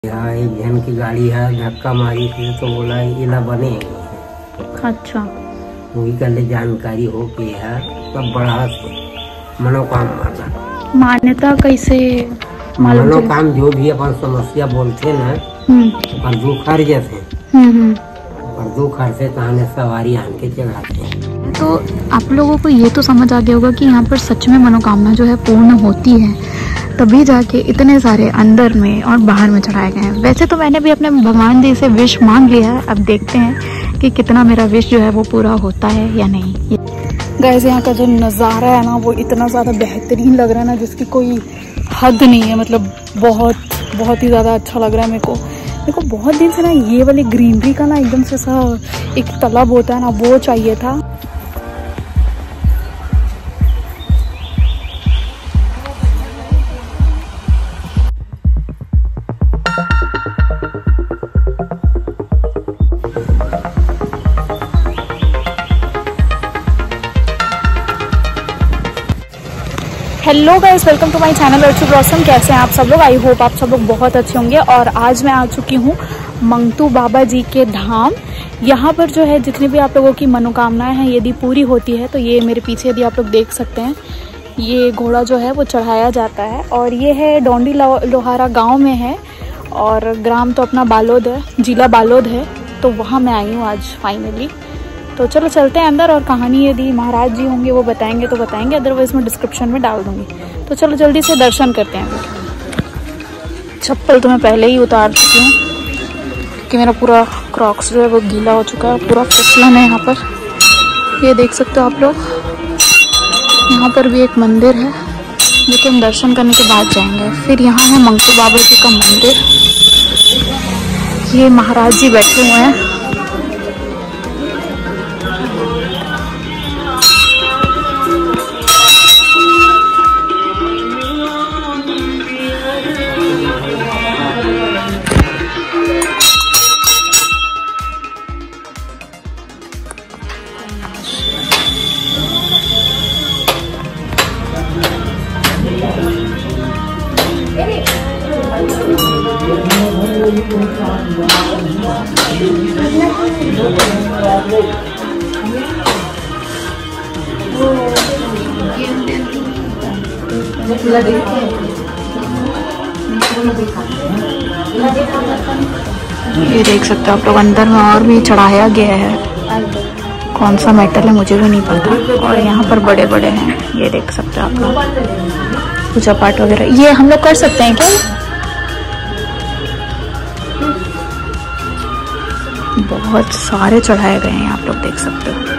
यहाँ एक जन की गाड़ी है, धक्का मारी थी तो बोला इला बने। अच्छा, वही कल जानकारी हो कि है सब बड़ा से मनोकामना मान्यता कैसे मालूम चली? मनोकाम जो भी अपन समस्या बोलते ना और दुख हर जैसे और दुख हर से कहानी सवारी आन के चढ़ाते हैं। तो आप लोगों को ये तो समझ आ गया होगा कि यहाँ पर सच में मनोकामना जो है पूर्ण होती है, तभी जाके इतने सारे अंदर में और बाहर में चढ़ाए गए हैं। वैसे तो मैंने भी अपने भगवान जी से विश मांग लिया है, अब देखते हैं कि कितना मेरा विश जो है वो पूरा होता है या नहीं। गाइस, यहाँ का जो नज़ारा है ना वो इतना ज़्यादा बेहतरीन लग रहा है ना, जिसकी कोई हद नहीं है। मतलब बहुत ही ज़्यादा अच्छा लग रहा है मेरे को बहुत दिन से ना ये वाली ग्रीनरी का ना एकदम से सा एक तलब होता है ना, वो चाहिए था। Hello guys, welcome to my channel Archu blossom. कैसे हैं आप सब लोग? आई होप आप सब लोग बहुत अच्छे होंगे। और आज मैं आ चुकी हूँ मंगतू बाबा जी के धाम। यहाँ पर जो है जितनी भी आप लोगों की मनोकामनाएं हैं यदि पूरी होती है तो ये मेरे पीछे यदि आप लोग देख सकते हैं, ये घोड़ा जो है वो चढ़ाया जाता है। और ये है डोंडी लोहारा गाँव में है और ग्राम तो अपना बालोद है, जिला बालोद है। तो वहाँ मैं आई हूँ आज फाइनली। तो चलो चलते हैं अंदर और कहानी यदि महाराज जी होंगे वो बताएंगे तो बताएंगे, अदरवाइज मैं डिस्क्रिप्शन में डाल दूंगी। तो चलो जल्दी से दर्शन करते हैं। चप्पल तो मैं पहले ही उतार चुकी हूँ कि मेरा पूरा क्रॉक्स जो है वो गीला हो चुका है, पूरा फिसलन है यहाँ पर। ये देख सकते हो आप लोग। यहाँ पर भी एक मंदिर है जो कि हम दर्शन करने के बाद जाएंगे। फिर यहाँ है मंगतू बाबा जी का मंदिर। ये महाराज जी बैठे हुए हैं। ये देख सकते हो आप लोग, अंदर में और भी चढ़ाया गया है। कौन सा मेटल है मुझे भी नहीं पता। और यहाँ पर बड़े बड़े हैं, ये देख सकते हो आप लोग। पूजा पाठ वगैरह ये हम लोग कर सकते हैं क्या? बहुत सारे चढ़ाए गए हैं, आप लोग देख सकते हो।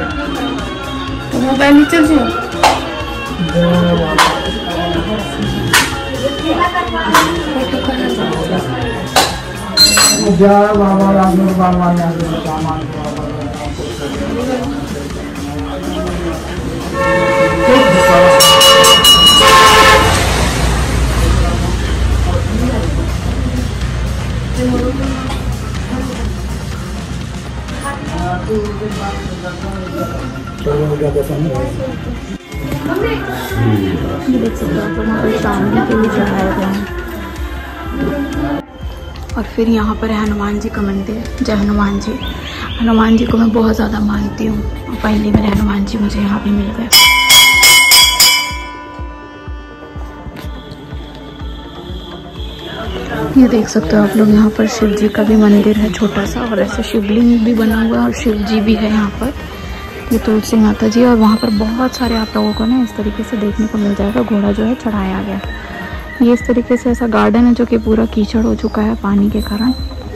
देख सकते हो आप लोग, चांदी के भी चढ़ाए गए हैं। और फिर यहाँ पर है हनुमान जी का मंदिर। जय हनुमान जी। हनुमान जी को मैं बहुत ज़्यादा मानती हूँ और फाइनली मेरे हनुमान जी मुझे यहाँ भी मिल गए। ये देख सकते हो आप लोग, यहाँ पर शिव जी का भी मंदिर है छोटा सा, और ऐसे शिवलिंग भी बना हुआ है और शिव जी भी है यहाँ पर। ये तुलसी माता जी। और वहाँ पर बहुत सारे आप लोगों को ना इस तरीके से देखने को मिल जाएगा, घोड़ा जो है चढ़ाया गया। ये इस तरीके से ऐसा गार्डन है जो कि पूरा कीचड़ हो चुका है पानी के कारण।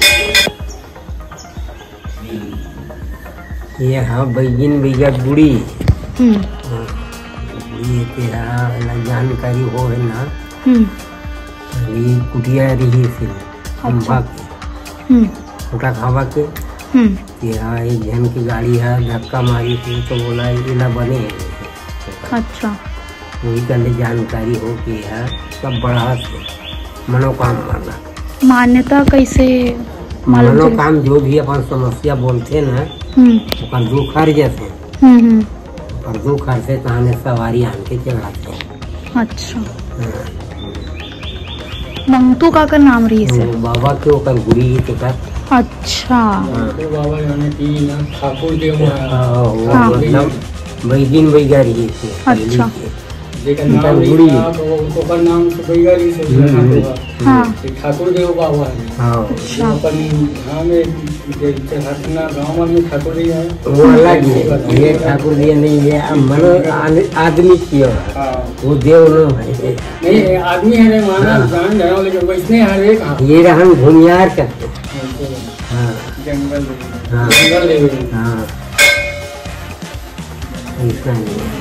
ये हाँ बैगिन भैया बुढ़ी ये तेरा जानकारी हो है ना। ये कुटिया रही फिर खंभा के छोटा खावा के यहाँ एक जन की गाड़ी है, धक्का मारी थी तो बोला इला बने। अच्छा, वही कल जानकारी हो कि है सब बड़ा से मनोकामना मान्यता कैसे मालूम चली? मनोकाम जो भी अपन समस्या बोलते ना और दुख हर जैसे और दुख हर से कहानी सवारी आन के चढ़ाते हैं। अच्छा, मंगतू का कर नाम रही से बाबा के ओकर गुड़ी ही तो कर। अच्छा बाबा जाने की ना ठाकुर देव हाँ। मतलब वैदिन वैगारी से। अच्छा लेकिन नाम गुड़ी ओकर नाम से वैगारी से हाँ ठाकुर देव बाबा है। हाँ अच्छा अपन हमें घटना गाँव में ठाकुर जी है वो अलग है, ये ठाकुर जी नहीं, ये मनो आदमी की है, वो देव न है। नहीं आदमी है माना जान जाओ लेकिन वैसने हरे कहाँ ये रहन भूमियार करते। हाँ जंगल हाँ जंगल हाँ ऐसा नहीं है।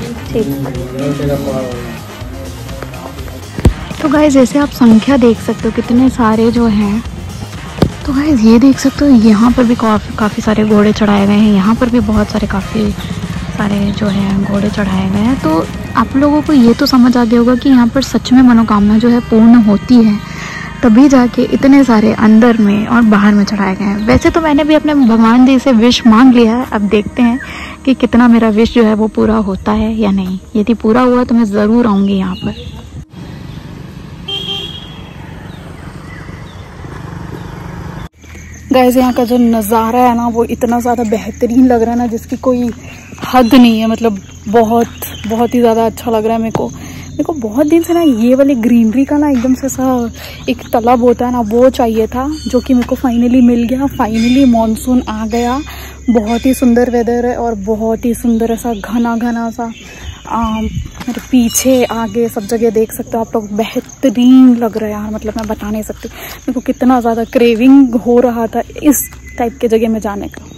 तो गाइस जैसे आप संख्या देख सकते हो कितने सारे जो हैं। तो गाइस ये देख सकते हो यहाँ पर भी काफ़ी सारे घोड़े चढ़ाए गए हैं, यहाँ पर भी बहुत सारे काफ़ी सारे जो है घोड़े चढ़ाए गए हैं। तो आप लोगों को ये तो समझ आ गया होगा कि यहाँ पर सच में मनोकामना जो है पूर्ण होती है, तभी जाके इतने सारे अंदर में और बाहर में चढ़ाए गए हैं। वैसे तो मैंने भी अपने भगवान जी से विश मांग लिया है, अब देखते हैं कि कितना मेरा विश जो है वो पूरा होता है या नहीं। यदि पूरा हुआ तो मैं ज़रूर आऊँगी यहाँ पर। गाइस यहाँ का जो नज़ारा है ना वो इतना ज़्यादा बेहतरीन लग रहा है ना जिसकी कोई हद नहीं है। मतलब बहुत ही ज़्यादा अच्छा लग रहा है मेरे को बहुत दिन से ना ये वाली ग्रीनरी का ना एकदम से सा एक तलब होता है ना वो चाहिए था, जो कि मेरे को फाइनली मिल गया। फाइनली मॉनसून आ गया, बहुत ही सुंदर वेदर है और बहुत ही सुंदर ऐसा घना सा मेरे पीछे आगे सब जगह देख सकते हो आप लोग, बेहतरीन लग रहा है यार। मतलब मैं बता नहीं सकती मेरे को कितना ज़्यादा क्रेविंग हो रहा था इस टाइप के जगह में जाने का।